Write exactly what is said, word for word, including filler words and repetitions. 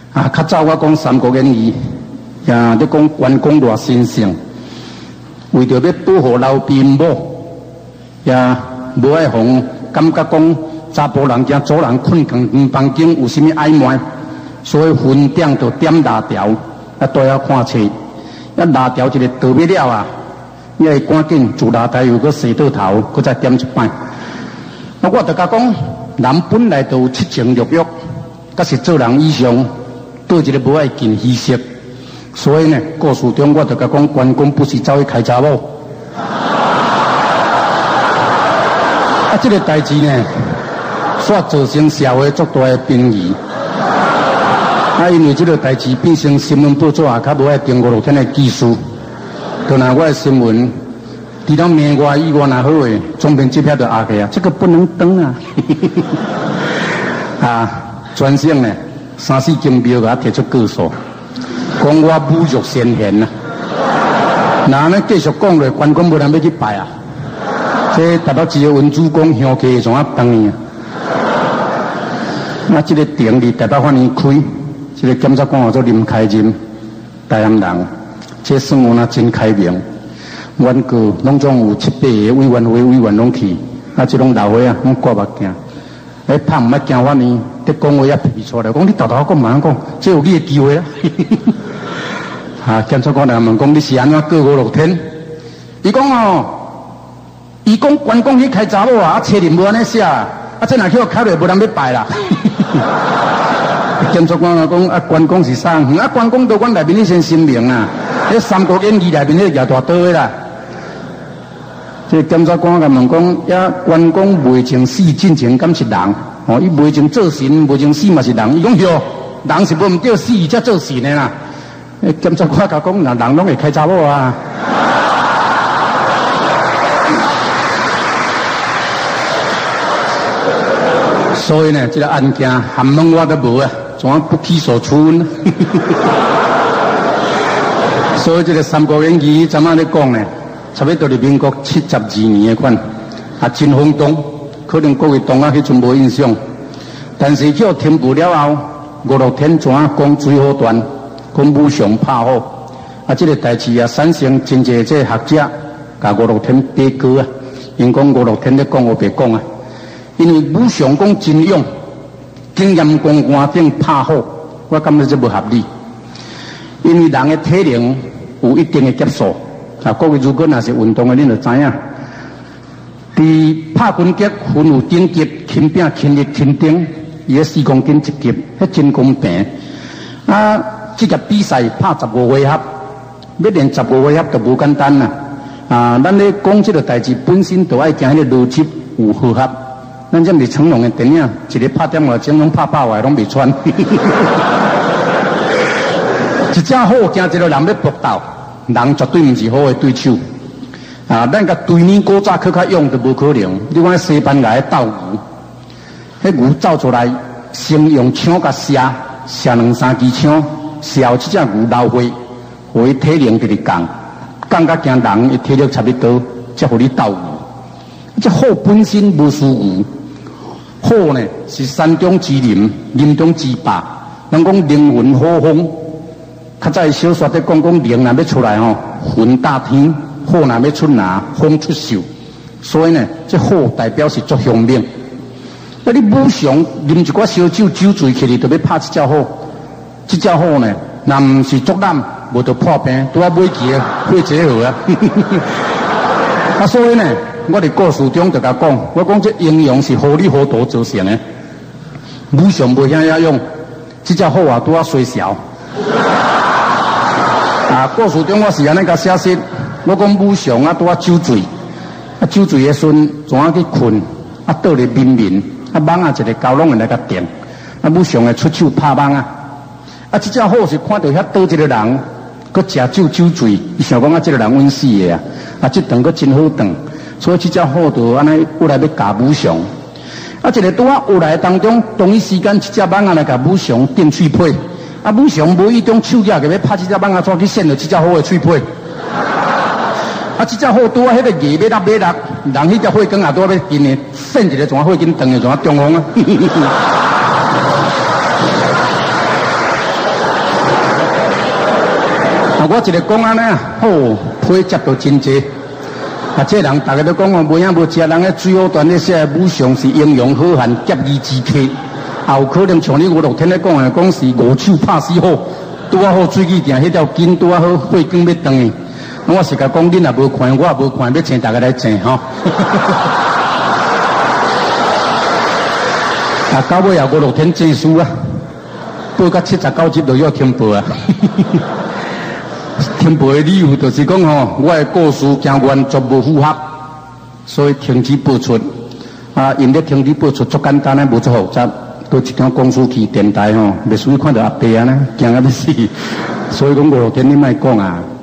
啊，较早我讲《三国演义》，呀，你讲关公偌神圣，为着要保护老兵母，呀，无爱互感觉讲查甫人惊主人困长房间有啥物暧昧，所以分点就点蜡条，啊，都要看册，啊，蜡条一个倒灭了啊，你会赶紧自蜡台又搁洗倒头，搁再点一摆。啊，我就甲讲，人本来就有七情六欲，甲是做人以上。对一个无爱见稀释，所以呢，故事中我就甲讲，关公不是走去开查某，啊，这个代志呢，煞造成社会足大的争议。啊，因为这个代志变成新闻报纸啊，较无爱定五六天的技术，就拿我的新闻，除了名外以外，若好诶，总编这篇就压去啊，这个不能登啊，啊，专省呢。三四金标给他提出告诉，讲我侮辱先贤啊！那呢继续讲落，关公无人要去拜啊！这达到一个文主公乡家怎啊当伊啊？那这个庭里台北法院开，这个检察官叫做林开仁，台南人，这算有那真开明。原告拢总有七八个委员会委员拢去，啊，这种老伙啊，拢挂目镜。哎，怕唔捌惊我呢？你讲话也皮出来，讲你豆豆讲慢讲，这有你的机会啦。啊，检察官来问讲你是安怎过五六天？伊讲哦，伊讲关公去开查某啊，册林无安尼写，啊，这若去我开落无人要拜啦。检察官啊讲啊，关公是啥？啊，关公到阮内面你先声明啊，迄《三国演义》内面迄个摇大刀的啦。这检察官甲问讲，呀，关公未曾死进前敢是人？哦，伊未曾做神，未曾死嘛是人。伊讲哟，人是无唔对死才做神的啦。诶，检察官甲讲，那人拢会开查某啊。所以呢，这个案件含问我都无啊，怎样不起诉处分？所以这个《三国演义》怎么咧讲呢？差不多是民国七十二年的款，啊，真轰动，可能各位同学迄阵无印象，但是叫停步了后，五六天怎啊讲水好断，讲武上拍好，啊，这个代志啊，产生真济这学者，甲五六天比稿啊，因讲五六天咧讲我别讲啊，因为武上讲真勇，经验公官顶拍好，我感觉这不合理，因为人的体能有一定的接受。啊，各位如果若是运动的，恁就知影。伫拍拳击分有顶级、轻柄、轻力、轻重，伊个四公斤一级，迄真公平。啊，这个比赛拍十五回合，要练十五回合就无简单啦。啊，咱咧讲这个代志本身就爱行迄个逻辑有合合。咱这毋是成龙的电影，一日拍点外钟，拢拍百外拢未穿。一只好惊一个人要搏斗。人绝对唔是好的对手，啊！咱甲对面古早去较勇就无可能。你看西班牙的斗牛，迄牛走出来，先用枪甲射，射两三支枪，射后即只牛流血，互伊体能直直降，降甲惊人，伊体力差不多，才互你斗牛。这虎本身无输牛，虎呢是山中之灵，林中之霸，人讲灵魂虎风。较早小说在讲讲灵若要出来吼，魂大天；虎若要出拿，风出手。所以呢，这虎代表是足凶猛。那你武上啉一寡烧酒，酒醉起来就要拍这只虎。这只虎呢，若唔是足烂，无得破病，拄啊买旗啊，会结合啊。啊，所以呢，我伫故事中就甲讲，我讲这英雄是糊里糊涂造成的。武上无遐遐用，这只虎啊拄啊衰小。啊，故事中我是安尼甲写实，我讲武上啊拄啊酒醉，啊酒醉的时阵怎啊去困，啊倒咧眠眠，啊蠓啊一个高拢会来甲电，啊武上会出手拍蠓啊，啊这只虎是看到遐倒一个人，佮食酒酒醉，伊想讲啊这个人稳死的啊，啊这顿佮真好顿，所以这只虎就安尼过来要咬武上，啊一个拄啊有来当中，同一时间一只蠓啊来甲武上顶喙皮。啊！武上无一种手架，个要拍这只蠓啊，怎去扇着这只虎的喙皮？啊！这只虎拄啊，迄个叶要落要落，人迄只火光也拄啊要紧的，扇一个怎啊火紧长的怎啊中风啊？ 啊，我一个讲安尼啊，哦，批接到真济。啊，这人大家都讲哦，无影无食，人个最后段咧写武上是英勇好汉，结义之客，也有可能像你吴乐天咧讲诶，讲是五手拍死虎，拄啊好水去定，迄条筋拄啊好血管要断去。我是甲讲，恁也无看，我也无看，要请大家来坐吼。啊，到尾也吴乐天证书啊，报到七十九集就要停播啊。停播的理由就是讲吼，我的故事惊原作无符合，所以停止播出。啊，因咧停止播出，足简单咧，无足复杂。到一间公司去电台吼，袂属于看到阿伯啊呢，惊啊要死。所以讲吴乐天你莫讲啊。